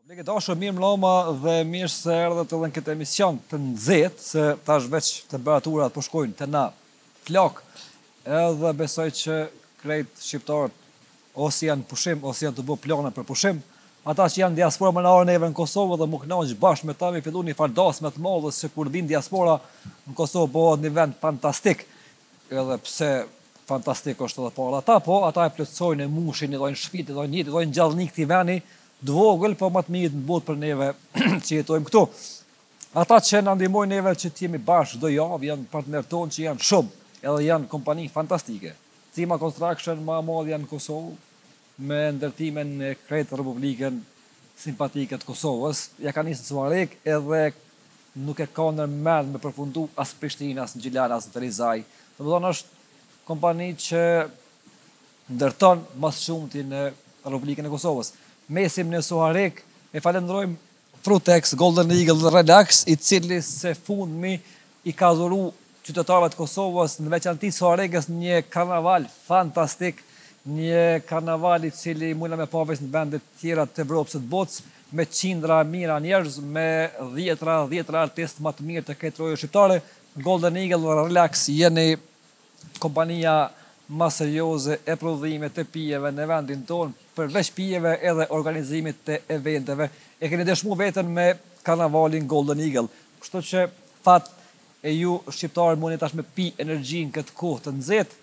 Leke dashur mirë mloma dhe mirë se erdhët edhe në këtë emision të nxehtë, se tash veç temperaturat po shkojnë te na flak, edhe besoj që krejt shqiptarët ose janë pushim ose janë të bë plane për pushim. Ata që janë diaspora më na neve në Kosovë dhe më kënaq bashkë me ta me fillu një fardasme të madhe se kur vin diaspora në Kosovë bëhet një vend fantastik. Edhe pse fantastik është edhe para ata, po ata e plotësojnë, e mushin, i dhojnë shtëpi, i dhojnë jetë, i dhojnë gjallënik këtij vendi dvogël, po më të mirë në botë për neve që jetojmë këtu. Ata që na ndihmojnë neve që të jemi bashkë çdo javë janë partnerët tonë që janë shumë, edhe janë kompani fantastike. Cima Construction më e madhe janë në Kosovë, me ndërtimin e krejt Republikën simpatike të Kosovës. Ja ka nisë në Suarek edhe nuk e ka ndërmend me përfundu as Prishtinë, as në Gjilan, as në Ferizaj. Domethënë është kompani që ndërton më shumti në Republikën e Kosovës. Mesim në Suarek e falenderojmë Frutex, Golden Eagle dhe Relax, i cili se fundmi i ka dhuru qytetarëve të Kosovës, në veçanti Suarekës, një karnaval fantastik, një karnaval i cili mujna me pavesh në vendet tjera të Evropës së botës, me qindra mira njerëz, me dhjetra artistë më të mirë të këtë rojë shqiptare. Golden Eagle dhe Relax jeni kompania më serioze e prodhimit të pijeve në vendin tonë, përveç pijeve edhe organizimit të eventeve. E keni dëshmu veten me karnavalin Golden Eagle. Kështu që fat e ju shqiptarë mundi tash me pi energjinë këtë kohë të nxehtë,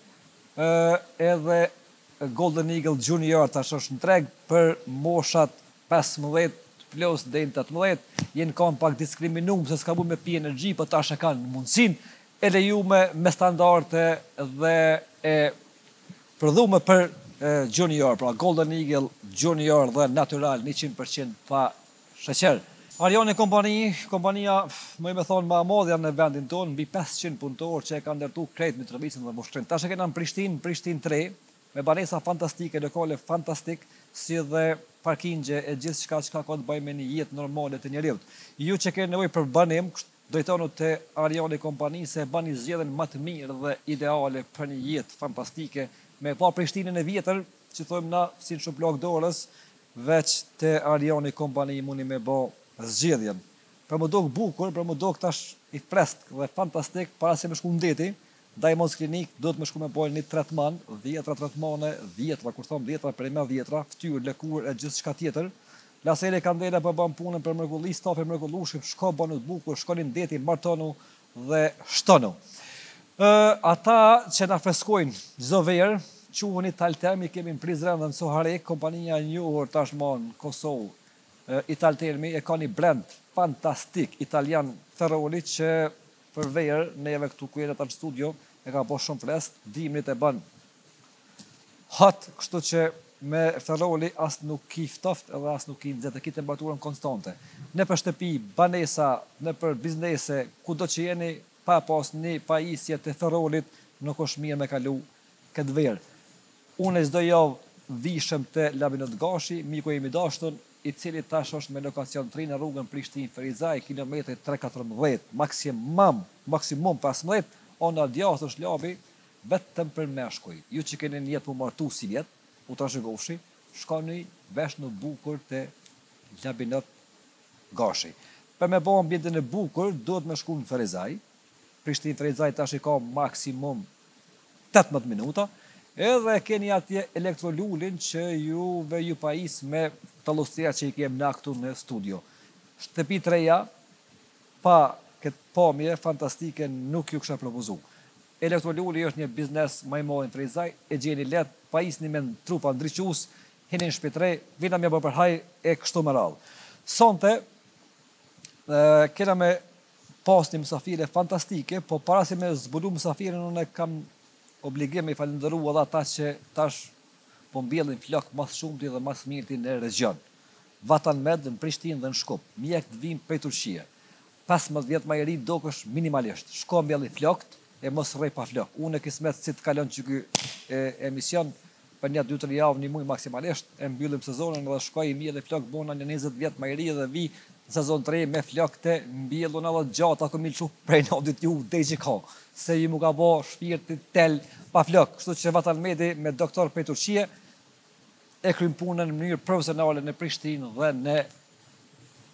edhe Golden Eagle Junior tash është në treg për moshat 15 plus deri në 18. Jenë kanë pak diskriminuar se s'ka bu me pi energji, po tash e kanë mundësinë e lejume me standarde dhe e prodhume për Junior, pra Golden Eagle Junior dhe natural 100% pa sheqer. Ariani kompania më me thonë më e madhe në vendin tonë, mbi 500 punëtorë që e kanë ndërtu krejt Mitrovicën dhe Mushtrinë. Tash e kena në Prishtinë 3, me banesa fantastike, lokale fantastik, si dhe parkingje e gjithçka që ka të bëjë me një jetë normale të njerëzit. Ju që keni nevojë për banim, drejtonu te Ariani kompani se bani zgjedhjen më të mirë dhe ideale për një jetë fantastike, me pa Prishtinën e vjetër, që thojmë na si në shuplak dorës, veç te Ariani kompani mundi me bë zgjedhjen. Për më dok bukur, për më dok tash i freskët dhe fantastik, para se me shku në deti, Diamonds Klinik do të me shku me bojnë një tretman, 10 tretmane, 10, kur thom 10 për me 10, ftyrë, lëkurë e gjithë shka tjetër. Lasere Kandela për bën punën për mrekulli, stafi mrekullueshëm, shko bënu të bukur, shkonin deti, martonu dhe shtonu. Ata që na freskojnë çdo verë, quhen Italtermi, kemi në Prizren dhe në Suarek, kompania e njohur tashmë në Kosovë. Italtermi e ka një brand fantastik italian Ferroli që për verë neve këtu ku jeni në studio e ka bërë shumë freskë, dimrit e bën hot, kështu që me Ferroli as nuk ki ftoft edhe as nuk ki nxehtë, ki temperaturën konstante. Në për shtëpi, banesa, në për biznese, kudo që jeni, pa pas një pajisje të Ferrolit, nuk është mirë me kalu këtë verë. Unë çdo javë vishëm të Labinot Gashi, miku i dashur, i cili tash është me lokacion 3 në rrugën Prishtinë Ferizaj, kilometri 314, maksimum 15, ona djathtë është labi vetëm për meshkuj. Ju që keni një jetë mu martu si vjetë, u trashëgoshi, shkoni vesh në bukur të Labinot Gashi. Për me bo ambjentin e bukur, duhet me shku në Ferizaj. Prishtinë Ferizaj tash i ka maksimum 18 minuta, edhe keni atje elektrolulin që ju pajis me tallustria që i kem na këtu në studio. Shtëpi të reja, pa këtë pamje fantastike nuk ju kësha propozu. Elektroluli është një biznes më i madh në Ferizaj, e gjeni let, pajisni me trupa ndriçues, hini në shpitre, vina me bë për haj e kështu me radhë. Sonte kena me pas një mësafire fantastike, po para se me zbulu mësafirin, unë kam obligim me i falenderu edhe ata që tash po mbjellin flok mas shumti dhe mas mirti në region. Vatan Med në Prishtinë dhe në Shkup, mjek të vim prej Turqie. 15 vjet më i ri dokësh minimalisht. Shko mbjellin flokt e mos rrej pa flok. Unë e kismet si të kalon që ky emision për një 2-3 javë, një muj maksimalisht, e mbyllim sezonin dhe shkoj i mbjellin flok bona një 20 vjet më i ri dhe vi në sezon 3 me flok të mbjellun edhe gjatë ako milçu prej nodit ju dhe që ka. Se ju mu ka bo shpirti tel pa flok. Kështu që Vatan Medi me doktor prej Turqie e krym punën në mënyrë profesionale në Prishtinë dhe në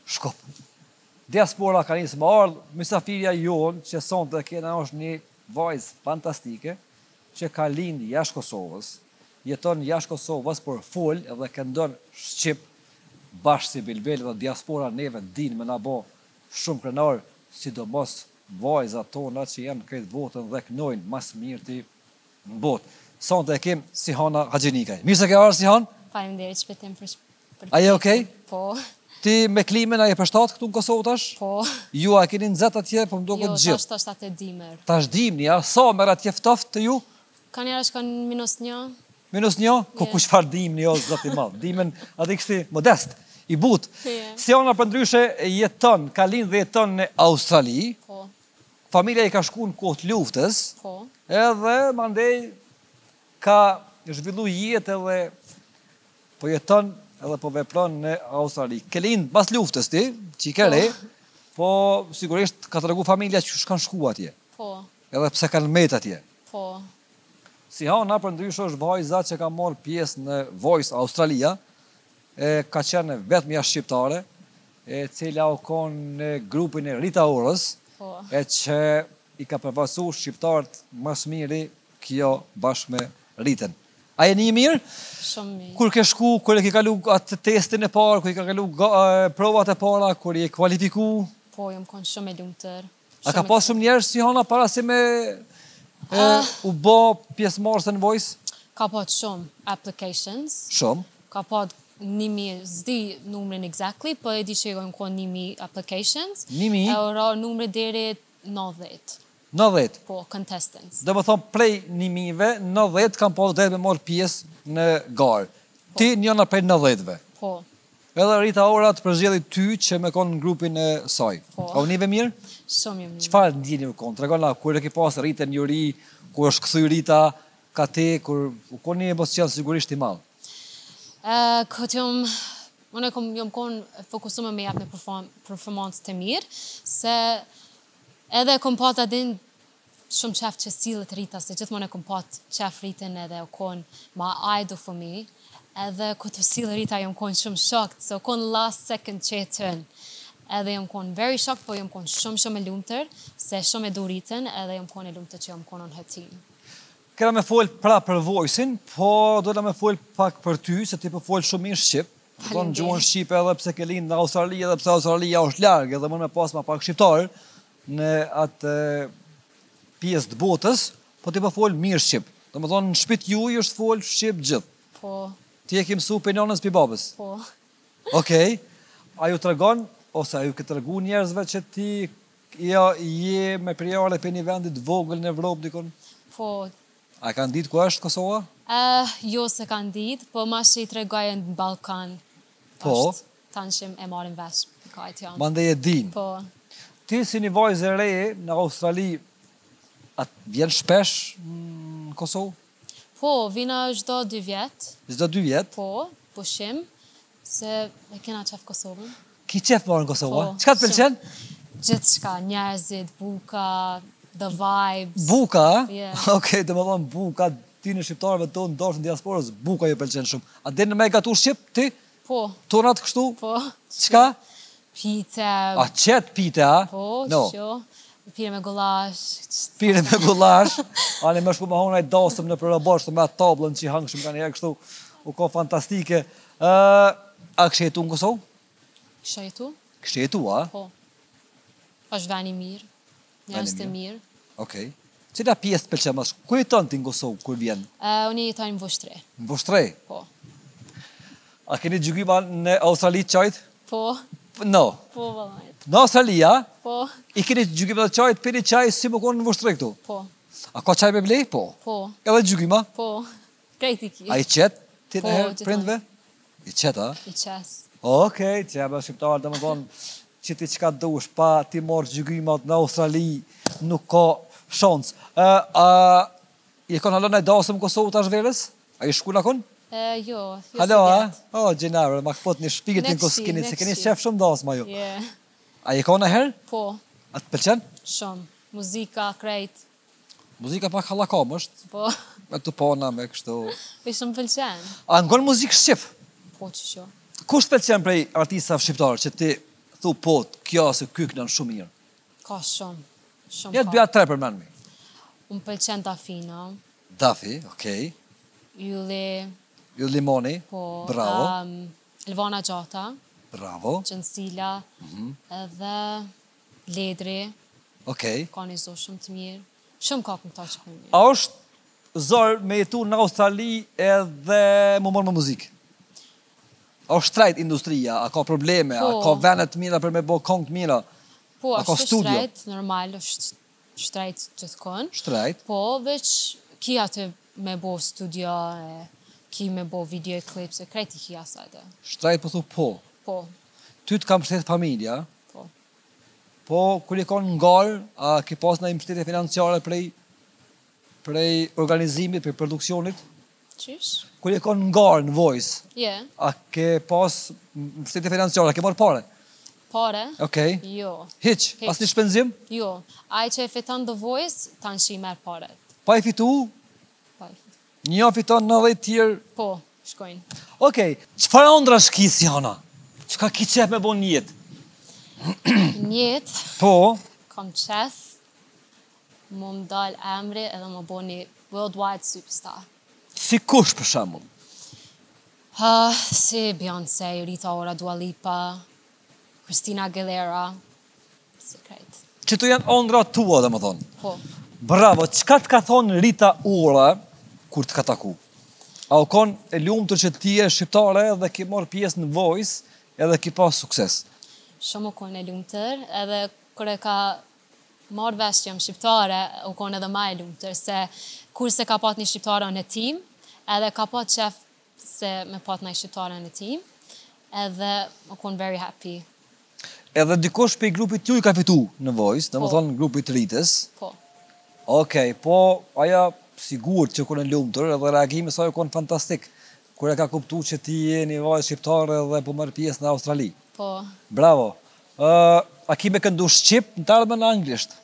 Shkup. Diaspora ka nisë më ardhë, mysafirja jonë që sonte kena është një vajzë fantastike që ka lindë jashtë Kosovës, jeton jashtë Kosovës, por full edhe këndon Shqip bashkë si Bilbel dhe diaspora neve din me na bo shumë krenar, sidomos vajzat tona që janë këtë botën dhe kënojnë mas mirëti në botë. Sonte e kem Sihana Haxhinikaj. Mirë se ke ardhur Sihan? Faleminderit shpëtim për A je okej? Po. Ti me klimën a je përshtat këtu në Kosovë tash? Po. Ju a keni nxehtë atje, po më duket Jo, gjithë. tash atë dimër. Tash dimni, a sa merr atje ftoft të ju? Ka njëra shkon -1. -1? Ko kush far dimni o zot i madh. Dimën atë kështu modest, i but. Yeah. Siana për ndryshe jeton, ka lind dhe jeton në Australi. Po. Familja i ka shku në kohë të luftës. Po. Edhe mandej ka zhvillu jetë edhe po jeton edhe po vepron në Australi. Ke lind pas luftës ti, që i ke re, po sigurisht ka të regu familja që shkan shku atje. Po. Edhe pse kanë met atje. Po. Sihana për ndryshe është vajza që ka marrë pjesë në Voice Australia, ka qenë vetëm jashtë shqiptare, e cila u konë në grupin e Rita Orës, Po. e që i ka përvasu shqiptarët mas miri kjo bashkë me Ritën. A je një mirë? Shumë mirë. Kur ke shku, kur e ke kalu atë testin e parë, kur i ka kalu provat e para, kur i e kualifiku, Po, jam konë shumë e lumtur. a ka pas shumë njerëz Sihana para se me u bë pjesëmarrëse në Voice? Ka pat shumë applications. Shumë. Ka pat 1000, zdi numrin exactly, po e di që jam konë 1000 applications. 1000? E ora numri deri 90. 90. Po, contestants. Dhe më thonë prej 1000-ve, 90 kam pas drejt me marrë pjesë në garë. Ti njëna prej 90-ve. Po. Edhe Rita Ora të përzgjedhi ty që me konë në grupin e saj. Po. A u nive mirë? Shumë mirë. Çfarë ndjeni u konë? Tregona kur e ke pas Ritën njëri, kur është kthy Rita ka te, kur u konë një emocion sigurisht i madh. Këtë unë jam konë fokusume me jap në performancë të mirë, se edhe kom pat adin shumë qef që sillet Rita, se gjithmonë e kom pat qef Ritën edhe u konë ma idol for me, edhe këtë sillet Rita jam konë shumë shocked, se u konë last second që e tën. Edhe jam konë very shocked, po jam konë shumë e lumtur, se shumë e du Ritën, edhe jam konë e lumtur që jam konë në her team. Kena me fol pra për Voice-in, po do të me fol pak për ty, se ti po fol shumë mirë shqip. Do në gjuhën shqipe edhe pse ke lind në Australi, edhe pse Australia është larg, edhe më me pas ma pak shqiptar në atë pjesë të botës, po ti po fol mirë shqip. Do më thonë në shtëpit juaj është fol shqip gjithë. Po, Ti e ke mësu për nonës për babës. po. Okej. A ju tregon ose a ju ke tregu njerëzve që ti je me prijale për një vendit vogël në Evropë dikon? Po, A kanë ditë ku është Kosova? jo se kanë ditë, po ma që i tregojnë në Balkan. Po. Tanë që e marim vesh, kajt janë. Mandej e din. Po, Ti si një vajzë e re në Australi, atë vjen shpesh në Kosovë? po, vina çdo 2 vjetë, Çdo 2 vjet? po, pushim, se e kena qef Kosovën. Ki qef marrë në Kosovë? Po, Çka të pëlqen? Gjithë shka, njerëzit, buka, the vibes. Buka? Yeah. Okej, dhe më thonë buka, ti në shqiptarëve tonë, ndoshtë në diasporës, buka ju pëlqen shumë. A dhe në me gatu shqip, ti? Po, Tonat kështu? po. Çka? Pita. A qetë pite, a? Po, No. që. Pire me gulash. Pire me gullash, ani më shku me honaj dasëm në përëbosh, të me atë tablën që i hangë shumë ka një kështu, u ko fantastike. A kështë jetu në Kosovë? Kësha jetu? Kështë jetu, a? Po. është veni mirë. Njerëz të mirë. Okej. Cila pjesë të pëlqen më shumë? Ku jeton ti në Kosovë kur vjen? Unë jetoj në Vushtre. Në Vushtre? Po. A keni gjykyma në Australi të qajt? Po. No. Po, vëllajt. Në Australia, Po. i keni gjykyma të qajt, pini qaj si më konë në Vushtre këtu? Po. A ka qaj me blej? Po. Po. Edhe gjykyma? Po. Krejt i ki. A i qetë ti Po, në herë gjithmonë. prindve? I qetë, a? I qes. Okej, që jam shqiptar, dhe më thonë, që ti qka dush, pa ti morë gjykymat në Australi, nuk ka shansë. I kon halon e dasëm Kosovë tash verës? A i shku lakon? Jo Halo, si a? vjetë. O, gjenarë, ma këpot një shpiket në Next keni, year, se next keni year. qef shumë dasëm ajo. Yeah. A i kon e herë? Po. A të pëlqen? Shumë. Muzika, krejt. Muzika pak halakam është, Po. me të pona, me kështu. I shumë pëlqen. A ngon muzikë shqip? Po që sho. Kush të pëlqen prej artistave shqiptarë që ti thu po, kjo se ky kënon shumë mirë. Ka shumë. Shumë Ja të bëja 3 përmend mi. Unë pëlqen Dafina, Dafi, okej. Ylli, Ju limoni, po, bravo, Elvana Gjata, bravo, Gjënsila, edhe Ledri, okej. ka një zonë shumë të mirë. Shumë ka këngëtar që kënë mirë. A është zorë me jetu në Australi edhe më morë me muzikë? A është shtrejt industria, a ka probleme, a Po. ka venet mira për me bo kongë të mira? Po, A ka është studio? shtrejt, normal, është shtrejt gjithkon. Shtrejt? Po, veç ki atë me bo studio, ki me bo video clips, e krejti ki asajte. Shtrejt po thu po. Po, Ty të kam mbështet familja, po. po kur i kon ngarë, a ki pas në mbështetje financiare prej organizimit, prej produksionit? Qysh? Kur i kon ngarë në Voice, Je, a ke pas mbështetje financiare, a ke marrë pare? pare? Okej. Jo, Hiq, Hiq. as një shpenzim? jo. Ai që e fiton The Voice, tanë shi merë paret. Pa i fitu, Pa, një fiton 90 tjerë. po, shkojnë. Okej, çfarë ëndra shkis Jana? Çka ki qef me bon jetë? Njetë, Po, kam qef, më dal emri edhe më bo një worldwide superstar. si kush për shembull? Si Beyoncé, Rita Ora, Dua Lipa, Christina Aguilera, si krejt. Që të janë ëndra tua, domethënë. Po, Bravo, çka të ka thonë Rita Ora kur të ka taku? A u kon e lumtur që ti je shqiptare dhe ki marrë pjesë në Voice edhe ki pas sukses? shumë u konë e lumëtër, edhe kër e ka marrë vesh që jam shqiptare, u konë edhe ma e lumëtër, se kur se ka pat një shqiptare në tim, edhe ka pat qef se me pat një shqiptare në tim, edhe u konë very happy. Edhe dikush pe grupit ju i ka fitu në Voice, domethënë grupit të Ritës. Po, Okej, po aja sigur që kur e lumtur edhe reagimi sa ju konë fantastik. Kur e ka kuptu që ti je një vajzë shqiptare dhe po marrë pjesë në Australi. po, Bravo. A ki me këndu shqip në të ardhme në anglisht?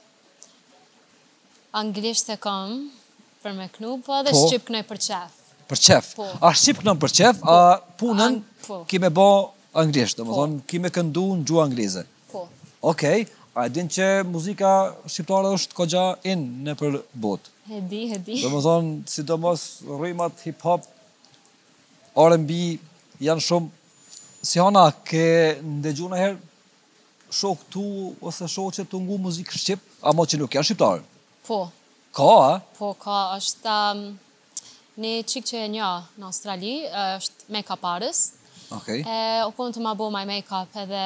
anglisht e kam për me knu, po edhe Po. shqip knoj për qef. Për qef. Po. A shqip kënon për qef, a punën Po. ki me bo anglisht, do më thonë ki me këndu në gjuhë anglize. Po, Okej, a e din që muzika shqiptare është kogja in në për botë. e di. Do më thonë, sidomos rrymat hip-hop, R&B janë shumë. Si hana, ke ndëgju në herë shok tu ose shok që të ngu muzikë shqip, ama që nuk janë shqiptarë. Po, Ka, a? po, ka, është një qik që e një në Australi, është make-up artist, Okej. u konë të ma bo my make-up edhe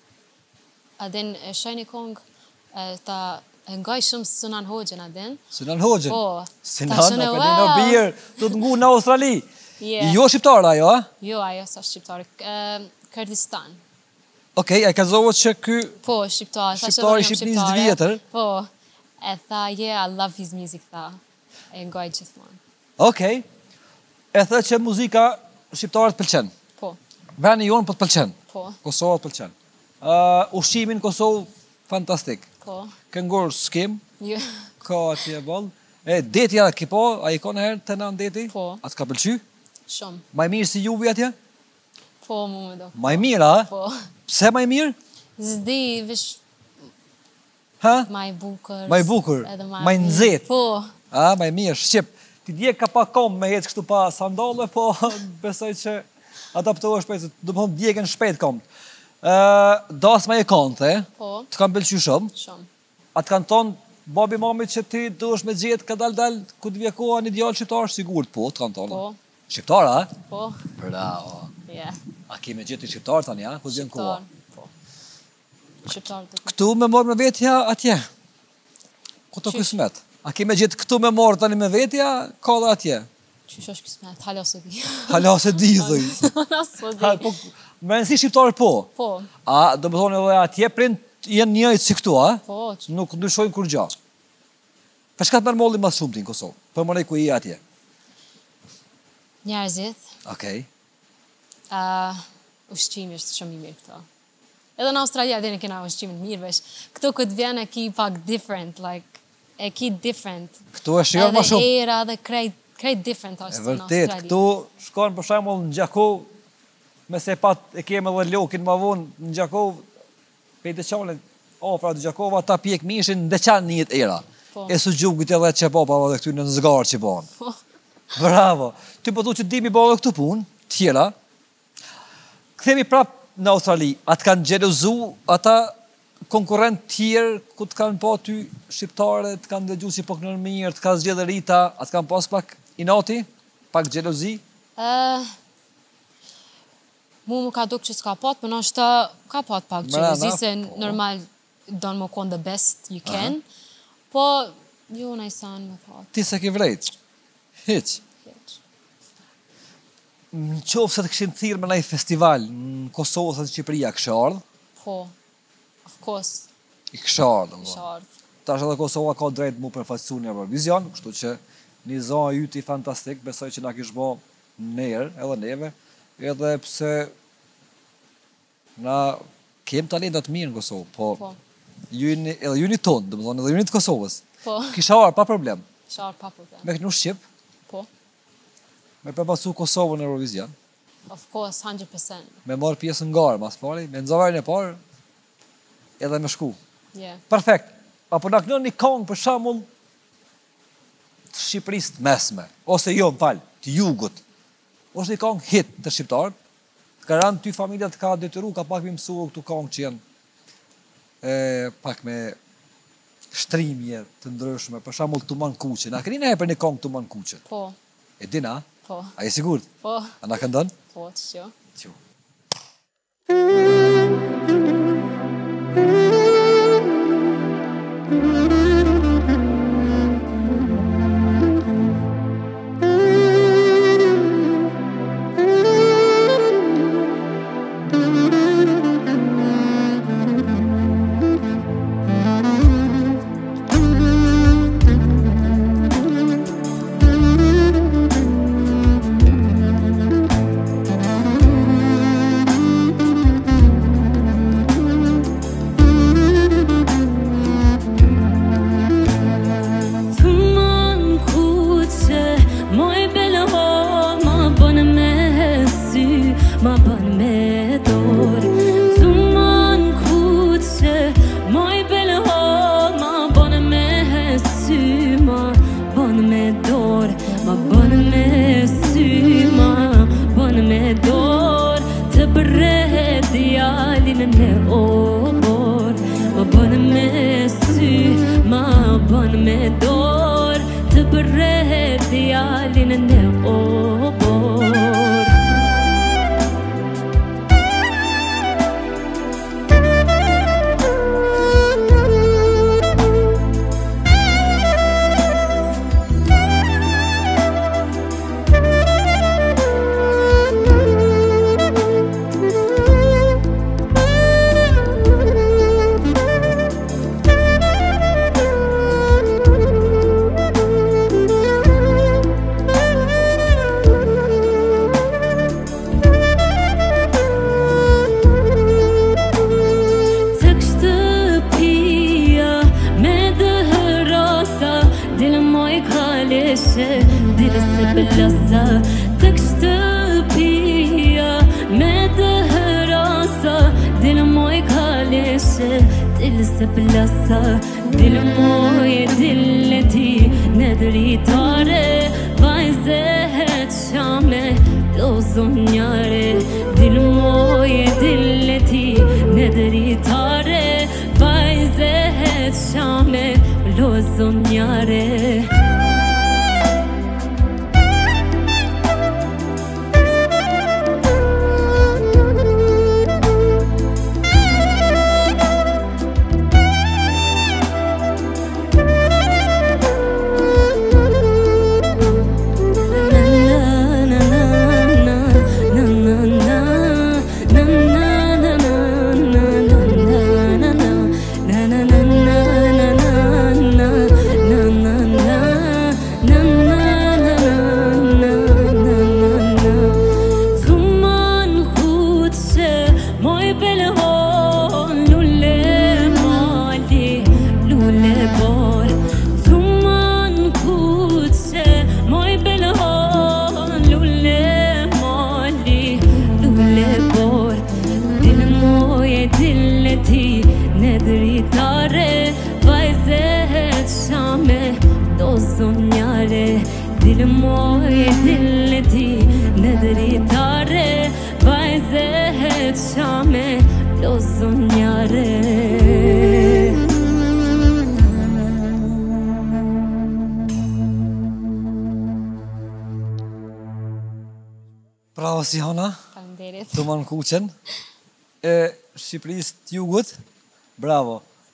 adin e shoj një kongë ta e ngaj shumë Sunan Hoxhën adin. Sinan Hoxhën. Po. Sinan, Ta shënë, Apelino wow. Birë, të ngu në Australi. Yeah. Jo shqiptar ajo, a? Jo, ajo sa shqiptarë. Kurdistan. Okej, e ka zohet që ky Po, shqiptar. Tha që Shqiptar i unë jam Shqipnisë shqiptare. vjetër. Po. E tha, yeah, I love his music, tha. E ngaj gjithmonë. Okej. E thë që muzika shqiptare të pëlqen. Po, Veni jonë po të pëlqen. po, Kosova të pëlqen. Ushqimin Kosovë fantastik. po. Këngor skim, Jo, ka atje ball. E detja ki po, a i ka në herë të në deti? Po. A të ka pëlqy? shumë. Maj mirë si juvi atje? Po, mu me do. Maj mirë, a? Po. Pse maj mirë? Zdi, vish Ha? maj bukur. Maj bukur, Edhe maj nxehtë. Po, A, maj mirë, shqip. Ti dje ka pa kom me jetë kështu pa sandalle, po besoj që adaptohesh shpejt, do të thonë djegën shpejt kom. Das me e kante, po, të kam pëlqy shumë. shumë. A të kanë thonë babi mami që ti duhesh me gjetë ka dal ku të vje koha një djalë shqiptar, sigurt, po, të kanë thonë. Po, Shqiptar, a? po, Bravo. yeah. A ki me gjetë i shqiptar tani, a? Ku të vjen koha? Shqiptar, po. Shqiptar të Këtu me morë me vetja atje. Ku të Qysh? kismet? A ki me gjetë këtu me morë tani me vetja, ka dhe atje? Qysh është kismet, hala se di. Hala se di, thuj. S'po Ha, di. po, me nësi shqiptarë po. Po, A, do më thonë edhe atje prind jenë njëjtë si këtu, a? po, Nuk ndryshojnë kur gja. Për shka të mërë molli mas shumë ti në Kosovë? Për mënej ku i atje. njerëzit, Okej. ushqimi është shumë i mirë këto. Edhe në Australia dhe në kena ushqimin mirë vesh. Këto këtë vjen e ki pak different, like, e ki different. Këtu e shion ma shumë. Edhe era dhe krejt different E është në vërtet, Australi. këtu shkon për shembull në Gjakov, me se pat e kemë edhe lokin ma vonë në Gjakov, pe Deçanit, afra dy Gjakova, ta pjek mishin në Deçan njët era. Po. E su gjungit edhe që baba dhe këty në zgarë që banë. Po. Bravo. Ty po thu që dimi baba këtu punë, tjera. Kthemi prap në Australi, atë kanë gjelozu, ata konkurrent tjerë, ku të kanë pa ty shqiptare, të kanë dëgju si po kënën mirë, të kanë zgjedhë rita, atë kanë pas pak inati, pak gjelozi. Mu më ka duk që s'ka pat, për nështë ka pat pak gjelozi, se normal donë më konë the best you can, po jo në i sanë më pat. Ti se ke vrejt? Hiq. Në qovë se të këshin thirë me nëjë festival në Kosovë dhe në Shqipëria, kështë ardhë? Po, of course. I kështë ardhë. Kështë ardhë. Ta është edhe Kosova ka drejt mu përfaqësu një Eurovision, kështu që një zonë jyti fantastik, besoj që na kishë bo nërë, edhe neve, edhe pse na kem talentat mirë në Kosovë, po edhe ju një tonë, dhe më thonë, edhe ju një të Kosovës. Po. Kisha arë, pa problem. Kisha arë, pa problem. Me kënu Shqip, po. Me përpasu Kosovë në Eurovision. Of course, 100%. Me marë pjesë në garë, mas pari, me nëzavarën e parë, edhe me shku. Yeah. Perfekt. Apo na kënon një kongë për shamull të Shqipërisë të mesme, ose jo, më falë, të jugut. Ose një kongë hit të shqiptarët, të ka rënë ty familja të ka detyru, ka pak me mësua këtu kongë që janë pak me shtrimje të ndryshme, për shamull Tuman Kuqe. Na keni ne për një kongë Tuman Kuqe? Po. E dina? Po. A je sigurt? Po. A na këndon? Po, që. Që. lëmoj dilleti në dritare vajzet shame lozon njare. Bravo Sihana. Faleminderit. Tuman Kuqen e Shqipërisë të Jugut. Bravo.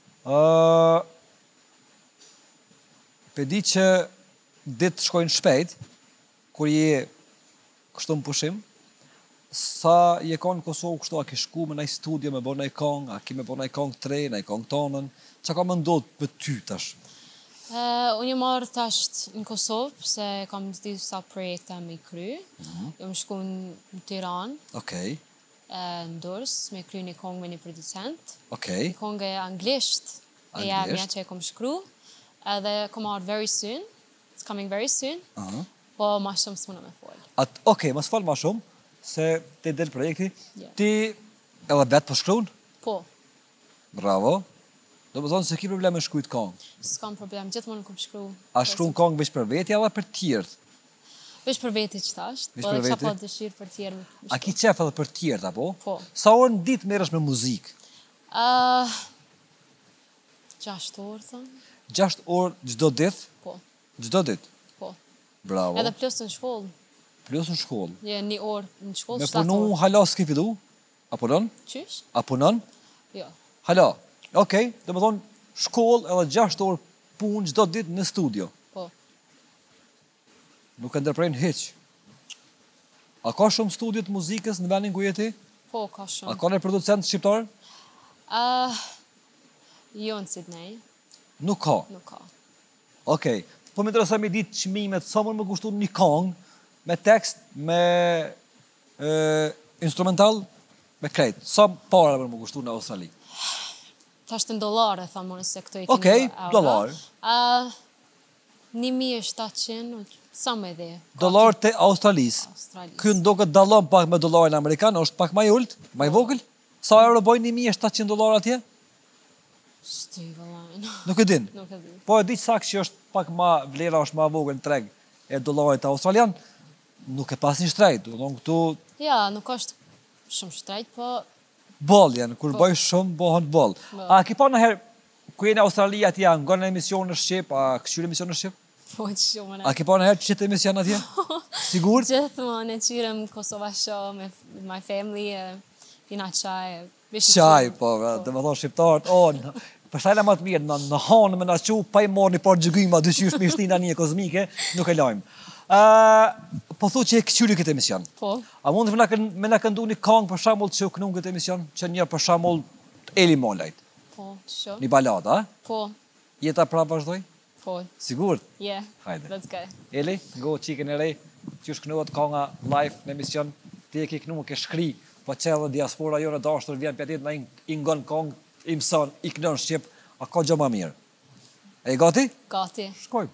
Di që ditë shkojnë shpejt, kur je kështu në pushim, sa je ka në Kosovë kështu, a ke shku me nëj studio me bo nëj kong, a ke me bo nëj kong tre, nëj kong tonën, që ka më ndodhë për ty tash? Unë jë marrë tash në Kosovë, se kam disa projekte me i kry. Jam shku në Tiranë, Okej, në Durrës, me kry një kong me një producent. okej, Një kong e anglisht, e jemja që e kom shkru. Edhe kom ardhë very soon, it's coming very soon, po ma shumë s'muna me folë. Okej, mos fal ma shumë, se te del projekti, Yeah. ti edhe vetë po shkruan? Po, Bravo. Do më thonë se ki problem me shkrujt kong. s'kam problem, gjithmonë kom shkru. A shkruan kong veç për veti edhe për tjertë? Veç për veti që tash, Veç po për dhe kisha veti? pa dëshirë për tjerë. A ki qef edhe për tjertë, apo? Po. Sa orë në ditë merresh me muzikë? 6 orë, thënë. 6 orë gjdo ditë? Po, Gjdo ditë? po. Bravo. Edhe plus në shkollë. Plus në shkollë. Je 1 orë në shkollë, Me 7 punu orë. hala s'ki fidu? A punon? Qysh? A punon? Jo. Hala. Okej, do më thonë shkollë edhe 6 orë punë gjdo ditë në studio. Po. Nuk e ndërprejnë hiq. A ka shumë studio të muzikës në vendin ku je ti? Po, ka A shumë. ka në producent shqiptar? Jo në Sydney, Nuk ka. nuk ka. Okej. Po më interesa me ditë çmimet, sa më kushtu një kong, me tekst, me instrumental, me krejt. Sa para më kushtu në Australi? Ta është në dolare, thamë më nëse këto i Okej, euro. dollar. 1700, sa me dhe. Dollar të Australisë. Australis. Ky ndoket dallon pak me dollarin amerikan, është pak më i ulët, më i vogël. Sa euro bojnë $1,700 atje? Shty, vëllajnë. Nuk e din. Nuk e di. Po e di sakt që është pak më vlera është më e vogël në treg e dollarit australian. Nuk e pas një shtrejt, do thonë këtu Ja, nuk është shumë shtrejt, po boll janë, kur bëj shumë bëhen boll. A ki pa ndonjëherë ku jeni në Australi atje ngon emision në Shqip, a këshyr emision në Shqip? po që shumë A ki pa ndonjëherë çet emision atje? Sigur? gjithmonë e qyrem Kosova Show me my family, pina qaj, Qaj, po, dhe më thonë shqiptarët, përshajna më të mirë, në hanë me në qu, pa i morë një parë gjygyma, dyqysh me shtina një kozmike, nuk e lajmë. Po thu që e këqyri këtë emision. Po, A mund të me në këndu një kong për shamull që u kënu këtë emision, që një për shamull Eli Mollajt, po, shumë. një balada, a? Po, Jeta pra vazhdoj? po, Sigur? yeah, Hajde. let's go. Eli, go qikën e rej, që është kënuat konga live në emision, ti e ke kënu, ke shkri, po që edhe diaspora jo në dashtur, vjen për jetit, na i ngon kong, i mëson, i kënon Shqip, a ka gjë ma mirë. E i gati? Gati. Shkojmë.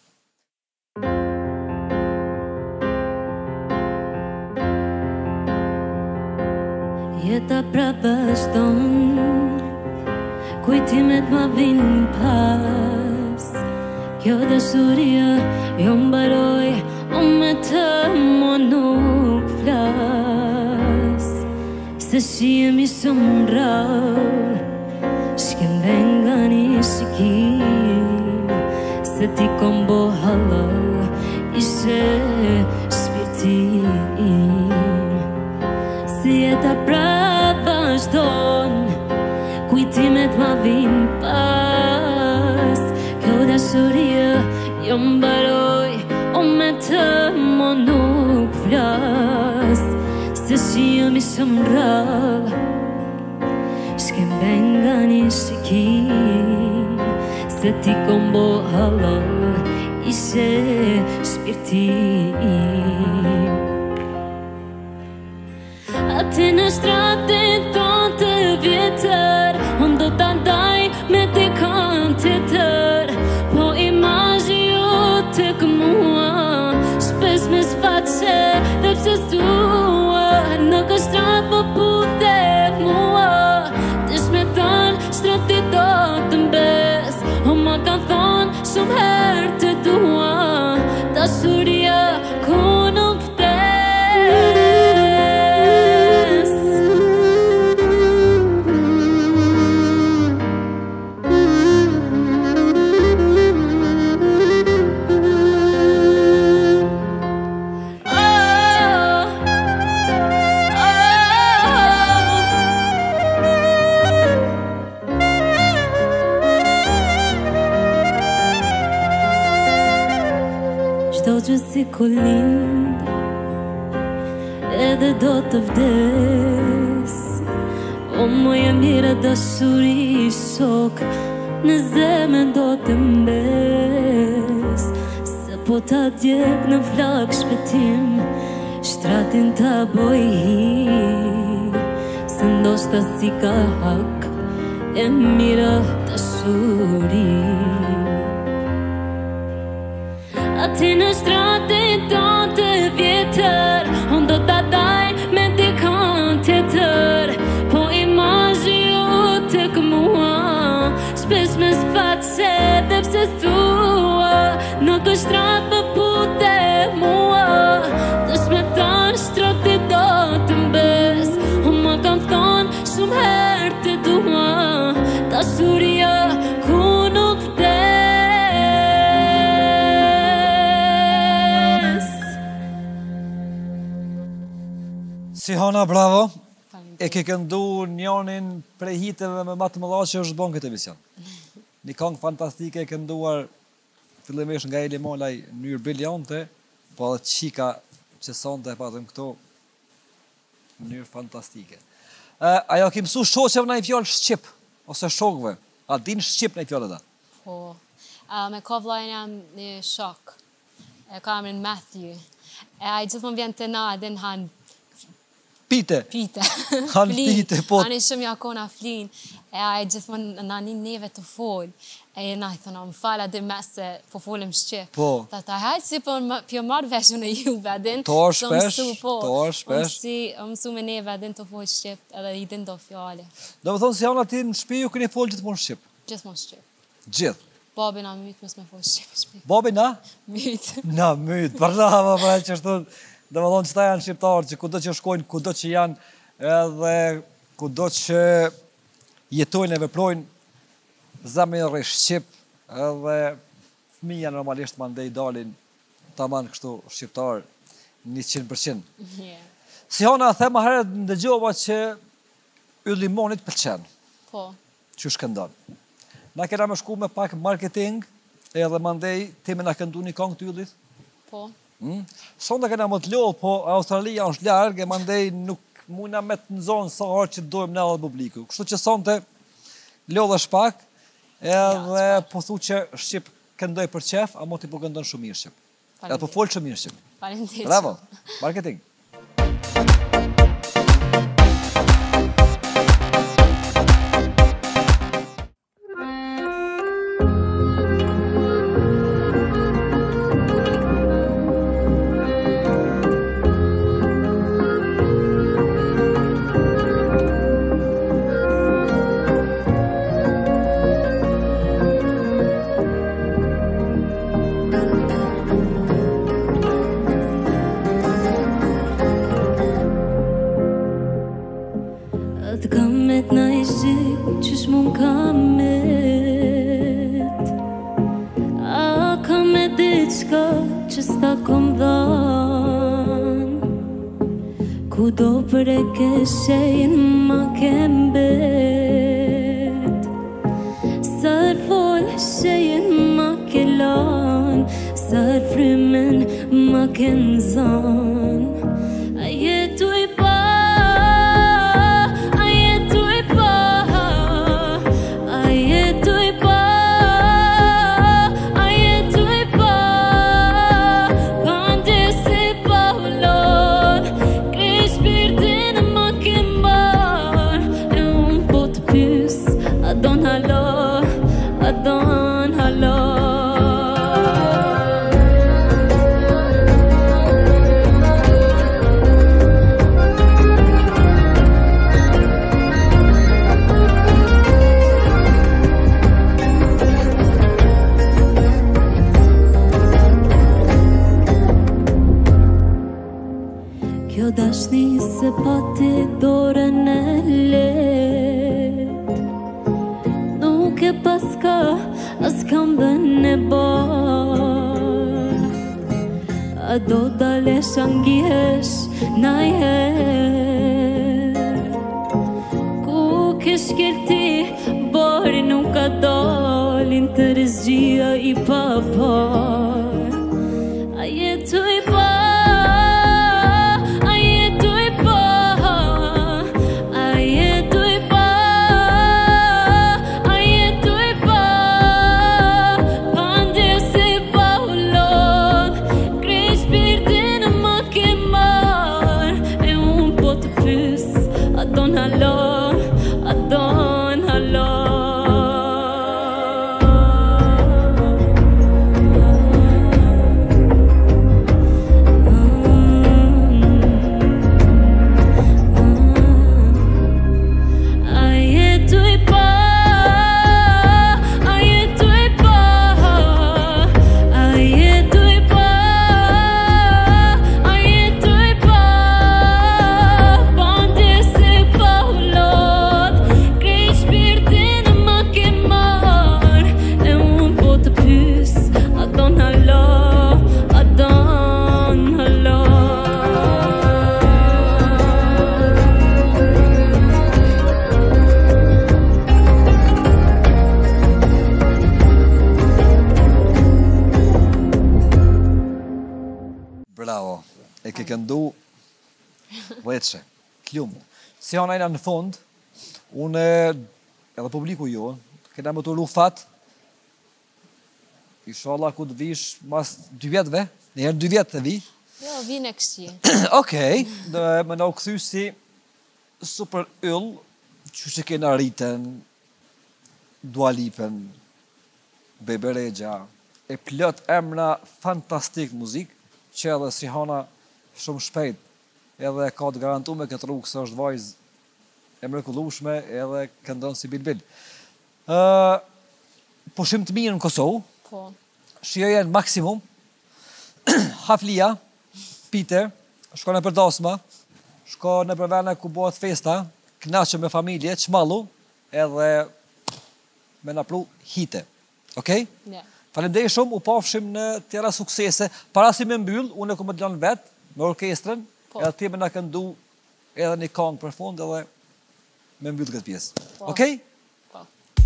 Jeta pra vazhdon, kujtimet ma vin pas. Kjo dashuria jo mbaroj, me të mo nuk flas. Se shihemi shumë rrallë, shkem nga një shikim. Se ti kom bo halal, ishe shpirtim. Si jeta pra vazhdon, kujtimet ma vin pas. Kjo dashuria jo mbaroj, me të mo nuk flas. Se shihemi shumë rrallë, shkem nga një shikim. Se ti kom bo halal, ishe shpirtim. Ati në shtratin ton të vjetër, unë do t'a ndaj me t'i kanë të tër. Po imazhi jo të këmua, shpesh me s'faqe dhe pse s'dua. Nuk është shtrat po puthe mua, dëshmeton shtratit do të mbes. O ma kanë thonë shumë herë të dua, dashuria si ku lind, edhe do të vdes. O moja mira dashuri shok, në zemën do të mbes. Se po ta djeg në flak shpëtim, shtratin ta boj hi. Se ndoshta si ka hak, e mira dashuri. Ati në shtratin tonë vjetër, unë do ta daj me dikon tjetër. Po imazhi ju tek mua, shpesh me s'faqe dhe pse s'tua. Nuk është shtratë më pute mua, dëshmetar shtrati do të mbes. Unë ma kam thonë shumë herë të dua, dashuria ku nuk vdes. Si Hana, bravo. E ke këndu njonin prej hiteve me matë mëdha që është bon këtë emision. Një këngë fantastike e kënduar fillimisht nga Eli Molaj në mënyrë briljante, po edhe qika që sonte e patëm këto në mënyrë fantastike. Ajo ki mësu shoqeve na i fjallë Shqip, ose shokve. A din Shqip na i fjallë ata? Po, me ka vllajën jam një shok, e ka emrin Matthew. E ai gjithmonë vjen të na edhe në han Pite. Han pite, po. Ani shumë ja kona flin, e ai gjithmonë na një neve të fol. E na i thonë, më fala dhe mese, po folim Shqip. Po. Ta hajtë si po marrë veshën e juve, adin. To shpesh. Mësu me neve, adin të fol Shqip, edhe i din do fjale. Do më thonë, si janë ati në shpi, ju këni fol gjithmonë Shqip? Gjithmonë Shqip. Gjithë? Babi na mytë, mës me fol Shqip. Babi na? Mytë. Na mytë, brava, pra që është dhe më thonë qëta janë shqiptarë që kudo që shkojnë, kudo që janë, edhe kudo që jetojnë e veprojnë, zemëri Shqip, edhe fëmija normalisht mandej dalin ta manë kështu shqiptarë 100%. Si Hana, thema herët ndëgjova që Ylli Monit pëlqen. Po. Që shkëndon. Na kena me shku me pak marketing, edhe mandej ti me na këndu një këngë të Yllit? Po. Sonda kena më të lodhë, po Australia është largë, e mandej nuk muna me të nëzonë sa harë që dojmë në edhe publiku. Kështu që sonte lodhë është pak, edhe po thu që Shqip këndoj për qef, a mo ti po këndon shumë mirë Shqip. Edhe po folë shumë mirë Shqip. Faleminderit. Bravo, marketing. Të kamet na i shqip, qysh mun kamet. A kamet diçka që s'ta kom dhan, kudo për e ke shejnë ma ke mbet. Sër fol shejnë ma ke lan, sër frymen ma ke nzan. A jetu i pa, kjo dashni se pati dorën e let, nuk e paska as këmbën e bar. A do dalesh angihesh najher, ku ke shkelti bari nuk ka dalin të rëzgjia i papar. A jetu Vëçe, klumë. Si hana ina në fund, unë edhe publiku jo, kena më të rufat, inshallah ku të vish mas 2 vjetëve, në herë 2 vjetë të vi. Jo, vine kështi. Okej, dhe më në u këthy si super yll, që kena rritën, Dua Lipën, Bebe Rexha, e plot emra fantastik muzik, që edhe si hana shumë shpejt, edhe ka të garantuar këtë rrugë se është vajzë e mrekullueshme edhe këndon si bilbil. Pushim të mirë në Kosovë, Po. shijoja në maksimum, haflia, pite, shko në përdasma, shko në përvene ku bëhet festa, knaqe me familje, çmallu, edhe me na pru hite. Okej? Ja. Faleminderit shumë, u pafshim në tjera suksese. Para si me mbyll, unë e ku më të lanë vetë, me orkestrën, Po. edhe ti me na këndu edhe një këngë për fund, edhe me mbyll këtë pjesë. Po. Okej? Po.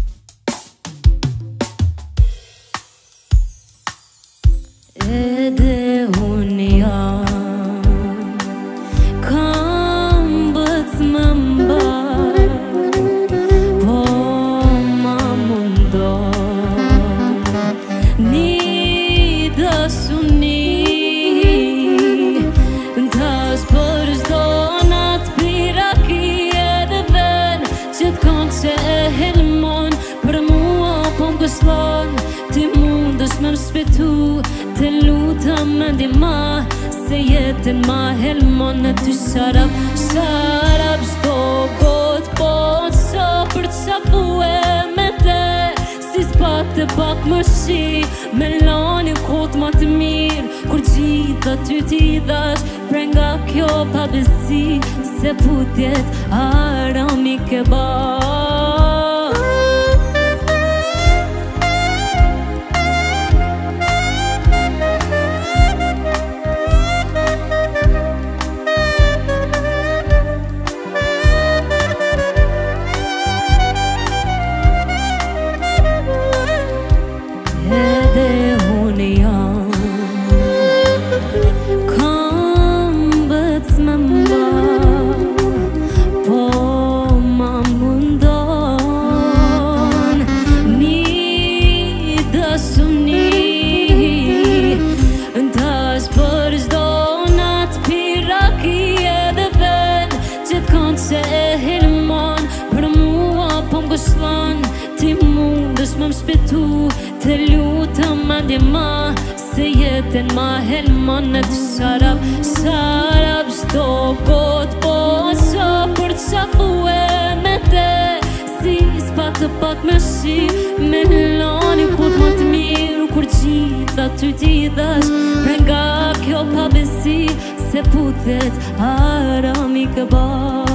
Edhe unë jam kam bët më mbar, po ma mundon një dasuni tas për çdo natë piraki edhe ven që t'kon që e helmon për mua po m'gëslon ti mundesh me m'spetu të lutem me ndihma se jetën ma helmon në ty sharap çdo got po qa për qafue me te si s'pate pak më shi me lani kot ma të mirë kur gjitha ty t'i dhash pre nga kjo pabesi se putjet arami ke ba. Ti mundesh me m'shpetu të lutem ma ndihma se jetën ma helmon në të sharap çdo got po qa për qafue me te si s'patë pak me shi me lani kot ma të mirë kur gjitha ty t'i dhash pre nga kjo pabesi se puthet arami ke ba.